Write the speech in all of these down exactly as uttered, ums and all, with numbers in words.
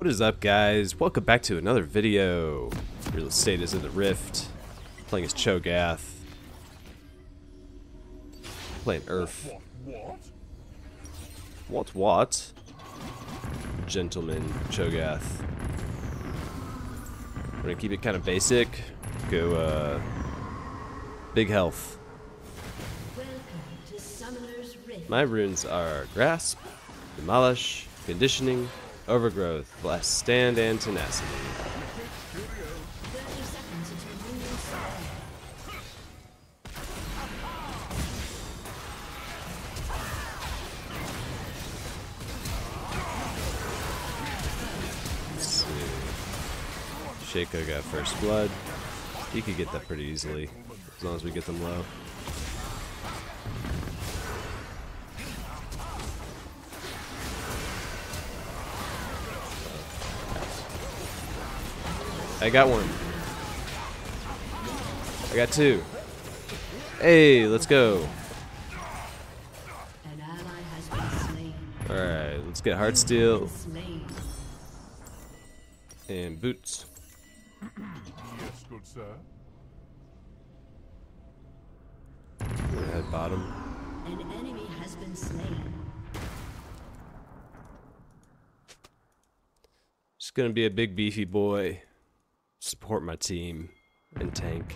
What is up, guys? Welcome back to another video. Real estate is in the Rift. Playing as Cho'Gath. Playing U R F. What? What? Gentleman Cho'Gath. We're gonna keep it kind of basic. Go, uh, big health. My runes are Grasp, Demolish, Conditioning, Overgrowth, Last Stand, and Tenacity. Let's see. Shaco got First Blood. He could get that pretty easily, as long as we get them low. I got one. I got two. Hey, let's go. Alright, let's get Heartsteel. And boots. Yes, good sir. We're at bottom. An enemy has been slain. Just gonna be a big beefy boy. Support my team and tank.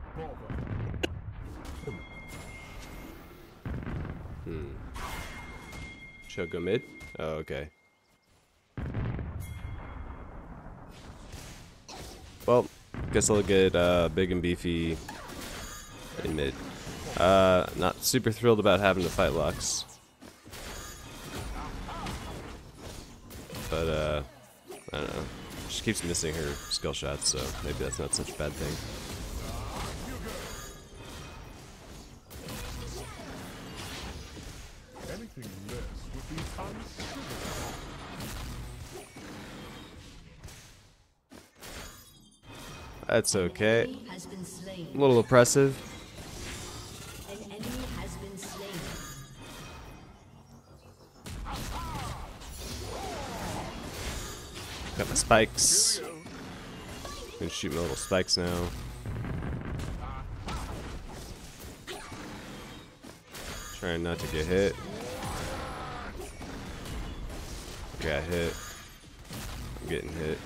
Hmm. Should I go mid? Oh, okay. Well, guess I'll get uh, big and beefy in mid. Uh, not super thrilled about having to fight Lux. But, uh, I don't know. She keeps missing her skill shots, so maybe that's not such a bad thing. Anything less would be uncivilized. That's okay. A little oppressive. An enemy has been slain. Got my spikes. Gonna shoot my little spikes now. Trying not to get hit. Got hit. I'm getting hit.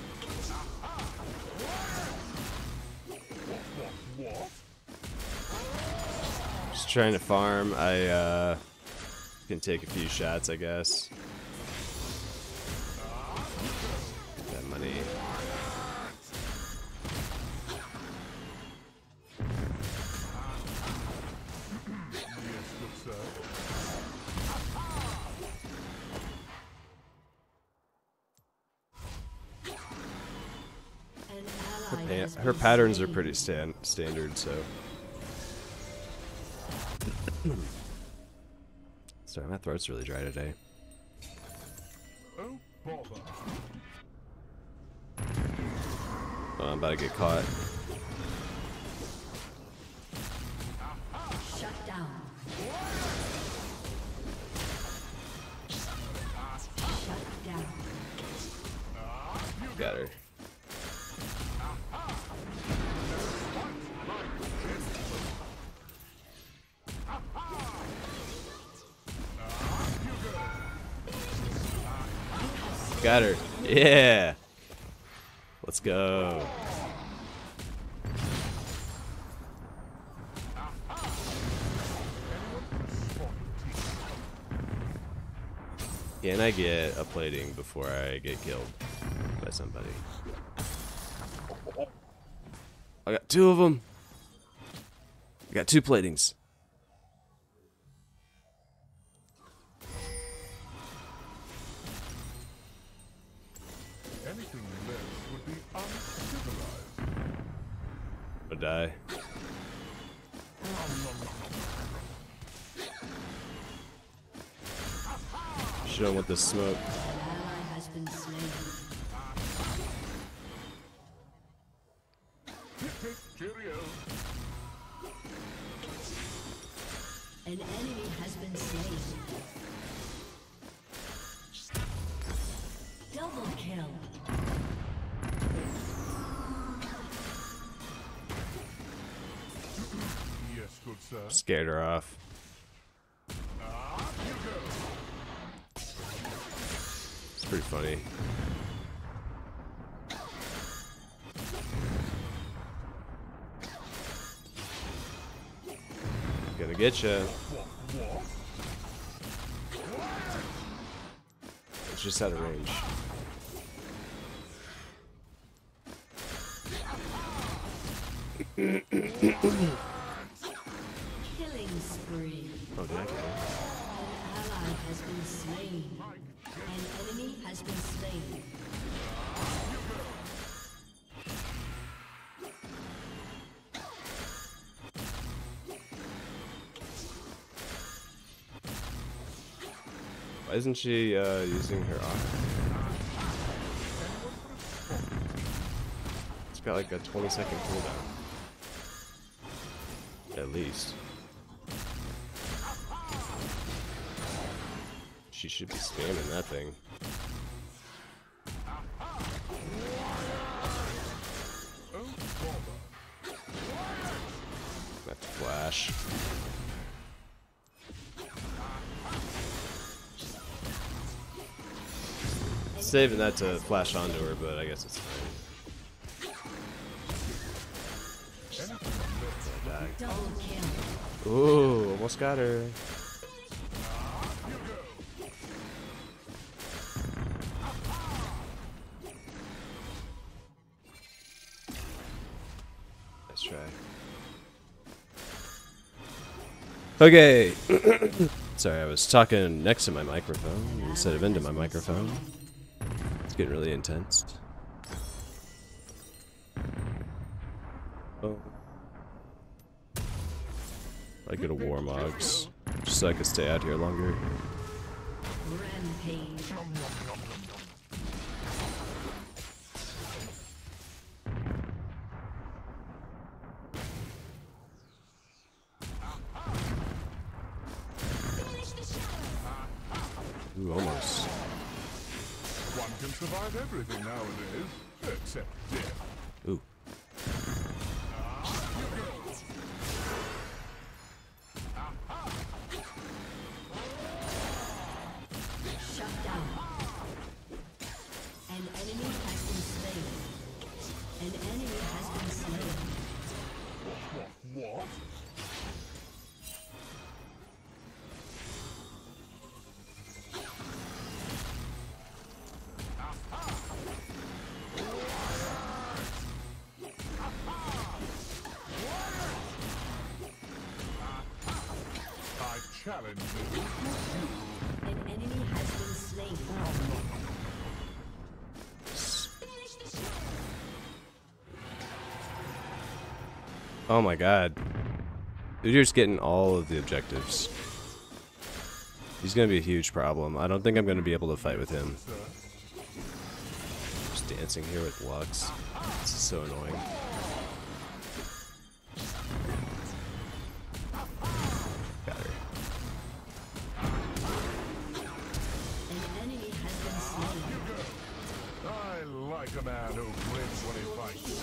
Just trying to farm. I uh, can take a few shots, I guess. That money. Her, pa her patterns are pretty stand standard, so. Sorry, my throat's really dry today. Oh, bother. Oh, I'm about to get caught. Shut down. Shut down. Got her. Got her. Yeah. Let's go. Can I get a plating before I get killed by somebody? I got two of them. I got two platings. Anything less would be uncivilized. I'll die. She don't want this smoke. An ally has been slain. Cheerio. An enemy has been slain. Double kill. sir. Scared her off. Up you go. It's pretty funny. Gonna get you. It's just out of range. Killing spree. Oh, did I get it? An ally has been slain. An enemy has been slain. Why isn't she uh, using her arm? It's got like a twenty second cooldown. At least. She should be spamming that thing. That's flash. Saving that to flash onto her, but I guess it's fine. I died. Double kill. Ooh, almost got her. Nice try. Okay. Sorry, I was talking next to my microphone instead of into my microphone. It's getting really intense. Oh. I go to Warmogs, just so I can stay out here longer. Rampage. Ooh, almost. One can survive everything nowadays, except death. Ooh. Shut down. An enemy has been slain. An enemy has been slain. What? What? I challenge you. An enemy has been slain. Oh my god. Udyr's getting all of the objectives. He's gonna be a huge problem. I don't think I'm gonna be able to fight with him. Just dancing here with Lux. This is so annoying. Got her. An enemy has been slain. I like a man who grins when he fights.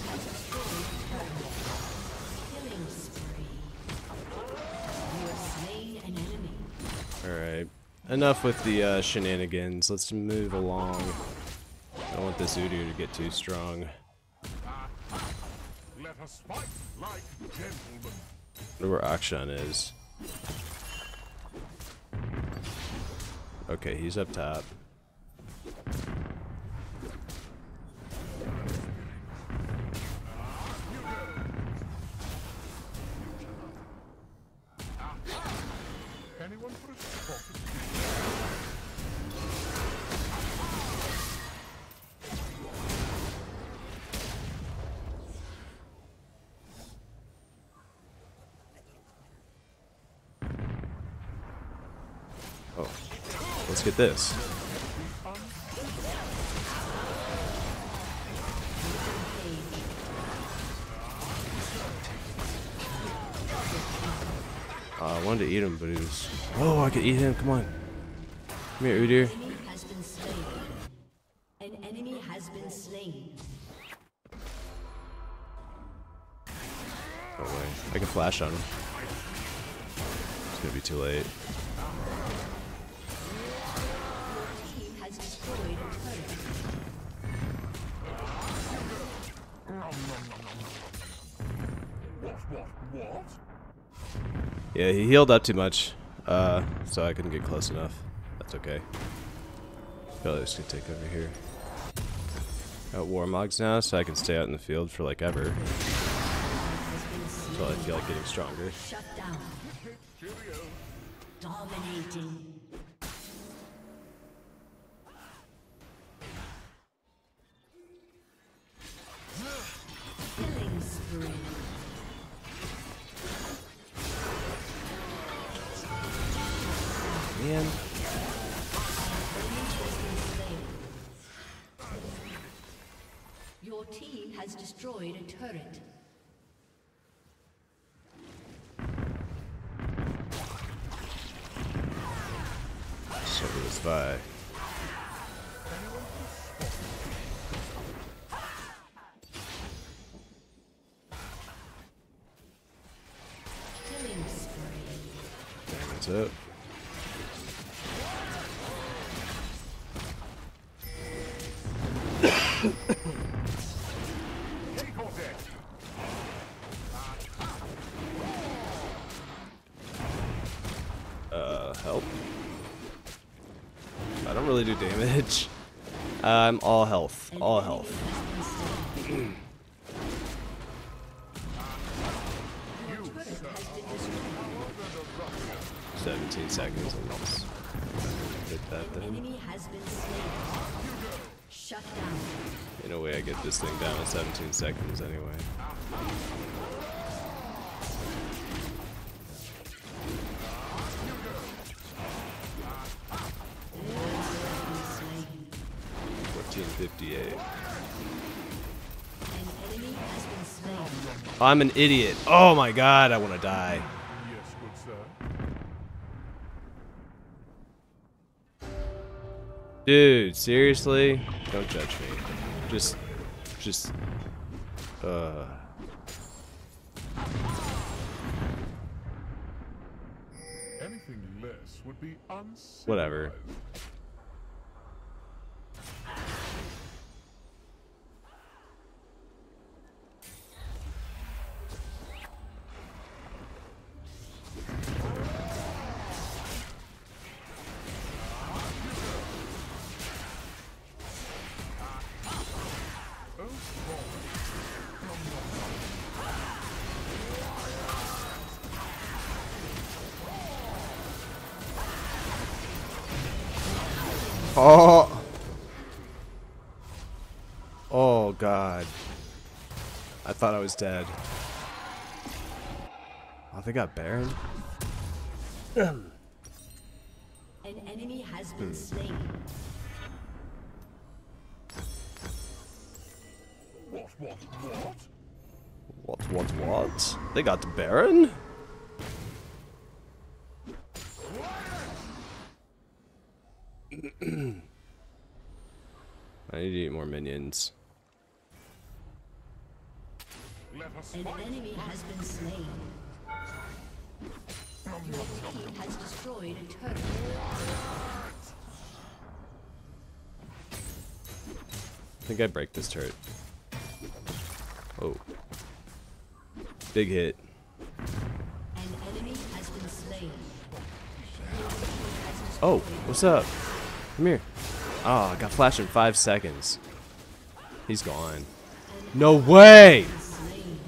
Killing spree. You have slain an enemy. Alright. Enough with the uh, shenanigans. Let's move along. I don't want this Udyr to get too strong. Let us fight like gentlemen. I wonder where Akshan is. Okay, he's up top. Anyone for a spot? Oh, let's get this. Uh, I wanted to eat him, but he was... Oh, I could eat him. Come on. Come here, Udyr. Enemy has been slain. An enemy has been slain. No way. I can flash on him. gonna be too late. Team has destroyed a turret. What, what, what? Yeah, he healed up too much, uh, so I couldn't get close enough. That's okay. Probably just gonna take over here. Got Warmogs now, so I can stay out in the field for like ever. So I feel like getting stronger. Shut down. Dominating. Killing spree. Man. Your team has destroyed a turret. So it was by. Killing spree. That's it. Uh, help. I don't really do damage. I'm all health. All health. seventeen seconds. Almost. Get that then. Enemy has been slain. Shut down. In a way, I get this thing down in seventeen seconds anyway. fourteen fifty-eight. An enemy has been slain. I'm an idiot. Oh my god, I want to die. Yes, good sir. Dude, seriously? Don't judge me. Just, just, uh... Anything less would be uncivilized. Whatever. Oh! Oh god. I thought I was dead. Oh, they got Baron? An enemy has been slain. What, what, what? What, what, what? They got the Baron? I need to eat more minions. Let us An fight. enemy has been slain. Your team has destroyed a turret. I think I break this turret. Oh. Big hit. An enemy has been slain. Oh, what's up? Come here. Oh, I got flashed in five seconds. He's gone. No way! Slain.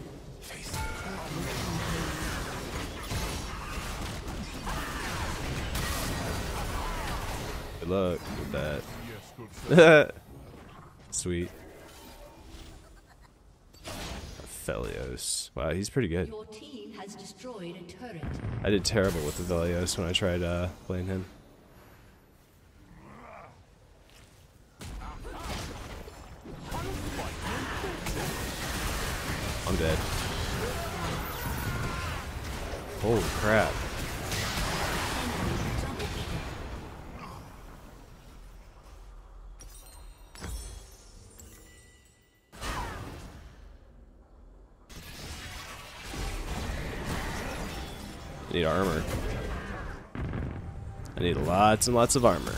Good luck with that. Yes, good sir. Sweet. Aphelios. Wow, he's pretty good. Your team has destroyed a turret. I did terrible with Aphelios when I tried uh, playing him. I'm dead. Holy crap. Need armor. I need lots and lots of armor.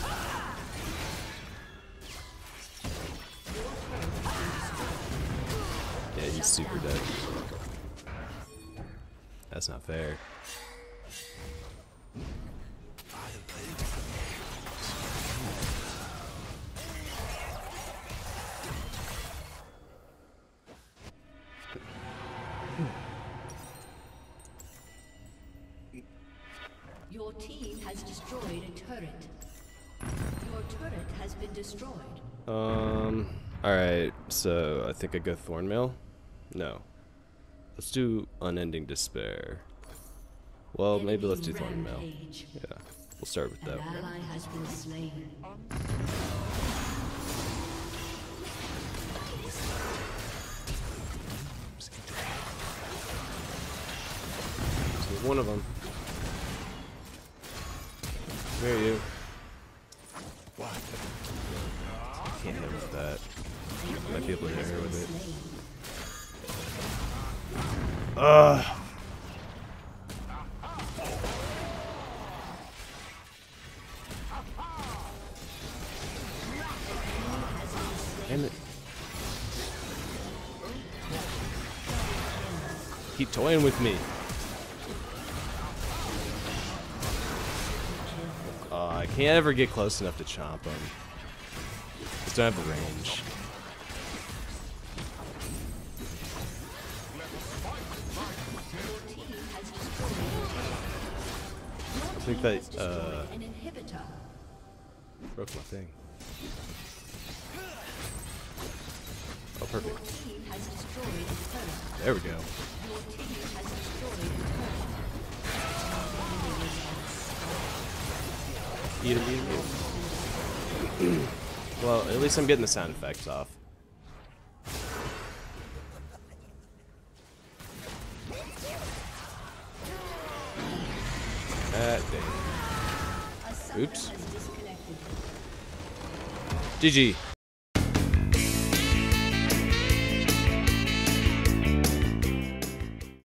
Yeah, he's super dead. That's not fair. Your team has destroyed a turret. Your turret has been destroyed. Um, alright, so I think I go Thornmail? No. Let's do Unending Despair. Well, maybe let's do Thornmail. Rampage. Yeah, we'll start with An that one. ally has been slain. There's one of them. Where are you? Can't hit with that. Might be able to hit her with it. Ugh. Damn it. Keep toying with me. Uh, I can't ever get close enough to chomp him. Just don't have the range. I think that uh, An inhibitor. broke my thing. Oh, perfect. Team has destroyed a turret. There we go. Your team has destroyed a turret. Eat him, eat him, eat him. Well, at least I'm getting the sound effects off. Ah, dang. Oops. G G.